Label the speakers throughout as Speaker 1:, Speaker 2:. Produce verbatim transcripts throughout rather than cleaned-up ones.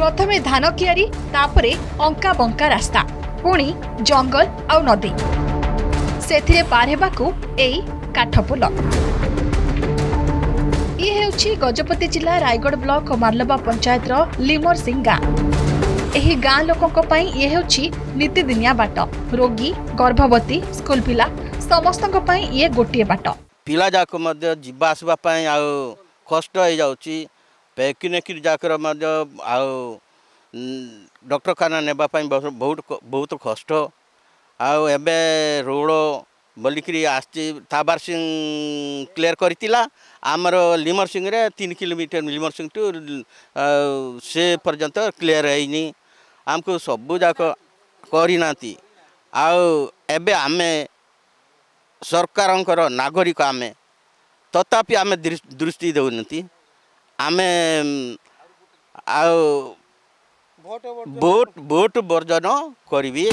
Speaker 1: प्रथमे धान कियारी तापरे अंका बंका रास्ता पुणी जंगल आउ नदी सेथिरे पार हेबाकू एई काठपोल। ये हेउछि गजपति जिला रायगढ़ ब्लॉक मार्लबा पंचायत रो लिमर सिंह गाँ। एही गाँ लोकंक पई ये हेउछि नीतिदिनिया बाट। रोगी गर्भवती स्कूल पिला समस्तक पई ये गोटिए बाट।
Speaker 2: पिला जाक मध्य जीवा आसबा पई आ कष्ट हो जाउछि। पैकिनेकिर जाकर मध्य आ डॉक्टरखाना नेबा पई बहुत बहुत कष्ट। आ एबे रोड बोलिकी आसी थाबार सिंह क्लियर करथिला आमर लिमर सिंह रे तीन किलोमीटर लिमर सिंह टू से पर्यंत क्लियर हैनी। आमको सबू जाक करना आबे आमे सरकार नागरिक आमे तथापि आमे दृष्टि देउनती आमे भोट भोट वर्जन करी।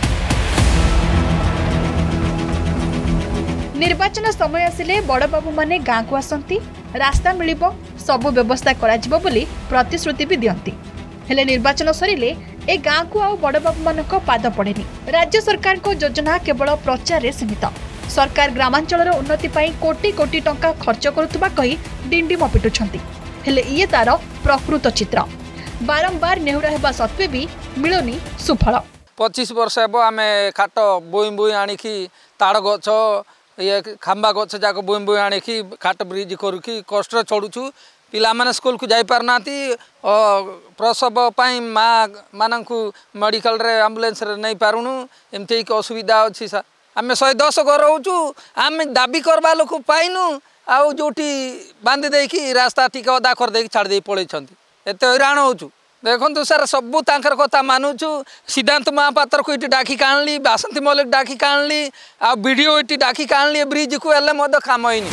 Speaker 1: निर्वाचन समय आसिले बड़ बाबू माने गाँ को आसंती रास्ता मिलिबो सबु व्यवस्था करा जिवो बोली प्रतिश्रुति भी दियंती। हेले निर्वाचन सरिले ए गाँ को आउ बड़ बाबू मानक पाद पड़ेनी। राज्य सरकार को योजना केवल प्रचार रे सीमित। सरकार ग्रामांचल उन्नति पाई कोटी कोटी टंका खर्च करुवा कही डिंडिम पिटुछंती। हेले इए तार प्रकृत चित्र। बारंबार नेहुरा हेबा सत्वे भी मिलुनी सुफल।
Speaker 3: पच्चीस वर्ष हेब आमे खाट बोई बोई आनिकी ताड़ गछ ये खांबा गछ जाक बोई बोई आनिकी खाट ब्रिज करुकी कष्ट चढ़ुछु। पिला माने स्कूल को जाई पारना प्रसव पाई माँ मानू मेडिकल रे एम्बुलेंस रे नहीं पारुनु एमती असुविधा अच्छी सा आम शहे दस घर रोचु आम दाबी करवा लोक पाइनु आउ जोटी बांधि देकी रास्ता टिके अदा कर देकी छाड़ दे पड़े एत हैरान होचु। देखु सर सबू तांकर कथा मानुचु। सिद्धांत महापात्र को ये डाकी काणली बासंती मल्लिक डाकी काणली आ वीडियो ये डाकी काणली ब्रिज को एले मद काम होइनी।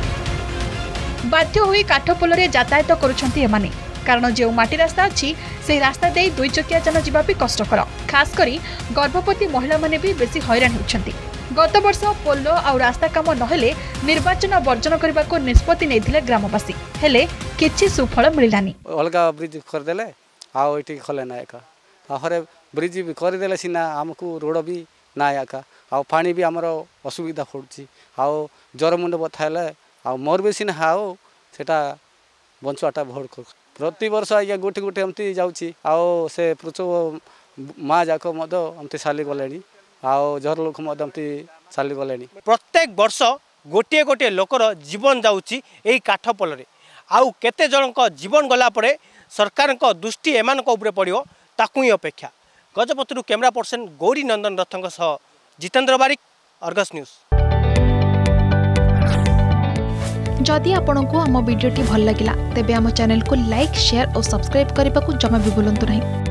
Speaker 1: बाध्य होई काठपोल रे यातायात करुछंती एमाने कारण जो माटी रास्ता अछि से रास्ता दे दुई चकिया जान जीवा भी कष्टकर। खास करी गर्भवती महिला माने भी बेसी हैरान होछंती। गत वर्ष पोलो आ रास्ता काम नहेले निर्वाचन वर्जन करने को निष्पत्ति नेथिले ग्रामवासी हेले किछि सुफल मिलानी।
Speaker 4: अलगा ब्रिज कर देले आउ ये खले ना एका आहरे ब्रिज भी करदेले सीना आमको रोड भी ना एका आउ पानी भी आमर असुविधा पड़ुछि आउ जर मुंड बथाइले आउ मोर भी सीना हाओ सेटा बंचवाटा भोट प्रति वर्ष आज्ञा गोटे गोटे एमती जाउछि आउ से पृचो माँ जाक मद एमती साली गलेनी आउ जर लोक मद एमती साली गलेनी।
Speaker 5: प्रत्येक वर्ष गोटे गोटे लोकर जीवन जाउछि एई काठपोल रे आउ केते जनक जीवन गला परे सरकार को दृष्टि एमान को उपरे पड़ियो ताकू ही अपेक्षा। गजपति कैमरा पर्सन गौरी नंदन रथंक सह जितेंद्र बारिक, अर्गस न्यूज।
Speaker 1: जदि आपंक आम भिडी भल लगा तेब आम चैनल को लाइक शेयर और सब्सक्राइब करने को जमा भी भूलु नहीं।